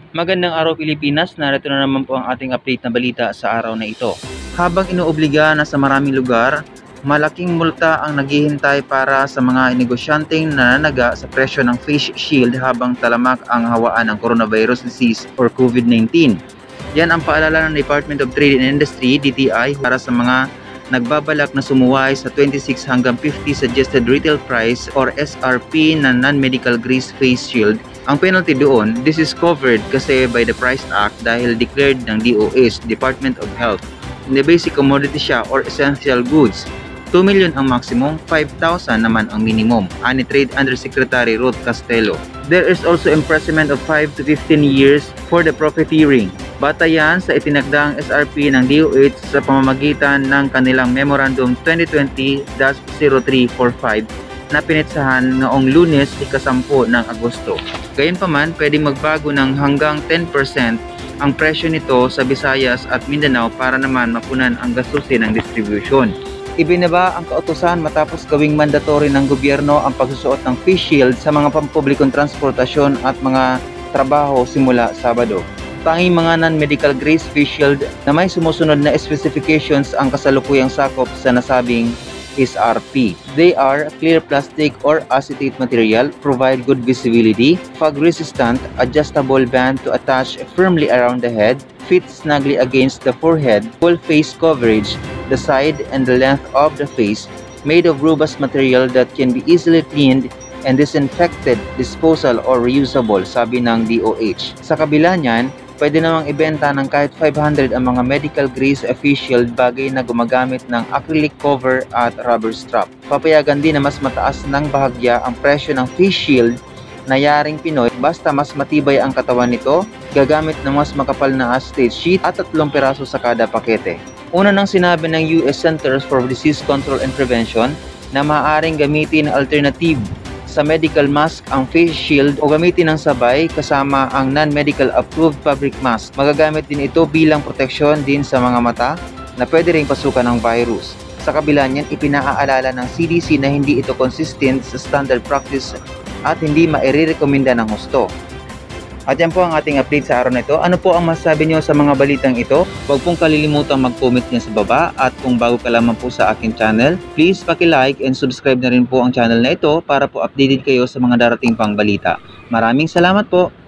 Magandang araw Pilipinas, narito na naman po ang ating update na balita sa araw na ito. Habang inuobliga na sa maraming lugar, malaking multa ang naghihintay para sa mga negosyanteng nananaga sa presyo ng face shield habang talamak ang hawaan ng coronavirus disease or COVID-19. Yan ang paalala ng Department of Trade and Industry, DTI, para sa mga nagbabalak na sumuway sa 26 hanggang 50 suggested retail price or SRP na non-medical grease face shield. Ang penalty doon, this is covered kasi by the Price Act dahil declared ng DOH, Department of Health. The basic commodity siya or essential goods. 2 million ang maximum, 5,000 naman ang minimum, ani Trade Undersecretary Ruth Castelo. There is also imprisonment of 5 to 15 years for the profiteering. Bata yan sa itinakdang SRP ng DOH sa pamamagitan ng kanilang Memorandum 2020-0345 na pinetsahan noong Lunes, ika-10 ng Agosto. Gayunpaman, pwedeng magbago ng hanggang 10% ang presyo nito sa Visayas at Mindanao para naman mapunan ang gastusin ng distribution. Ibinaba ang kautusan matapos gawing mandatory ng gobyerno ang pagsusuot ng face shield sa mga pampublikong transportasyon at mga trabaho simula Sabado. Tanging mga non-medical grease face shield na may sumusunod na specifications ang kasalukuyang sakop sa nasabing SRP. They are clear plastic or acetate material, provide good visibility, fog-resistant, adjustable band to attach firmly around the head, fit snugly against the forehead, full face coverage, the side and the length of the face, made of robust material that can be easily cleaned and disinfected, disposal or reusable, sabi ng DOH. Sa kabila niyan, pwede namang ibenta ng kahit 500 ang mga medical grease face shield, bagay na gumagamit ng acrylic cover at rubber strap. Papayagan din na mas mataas ng bahagya ang presyo ng face shield na yaring Pinoy basta mas matibay ang katawan nito, gagamit ng mas makapal na acetate sheet at 3 piraso sa kada pakete. Una nang sinabi ng US Centers for Disease Control and Prevention na maaaring gamitin alternative sa medical mask ang face shield o gamitin ng sabay kasama ang non-medical approved fabric mask. Magagamit din ito bilang proteksyon din sa mga mata na pwede ring pasukan ng virus. Sa kabila niyan, ipinaaalala ng CDC na hindi ito consistent sa standard practice at hindi mairerekomenda ng husto. At yan po ang ating update sa araw na ito. Ano po ang masasabi nyo sa mga balitang ito? Huwag pong kalilimutang mag-comment niya sa baba, at kung bago ka lamang po sa aking channel, please paki-like and subscribe na rin po ang channel na ito para po updated kayo sa mga darating pang balita. Maraming salamat po!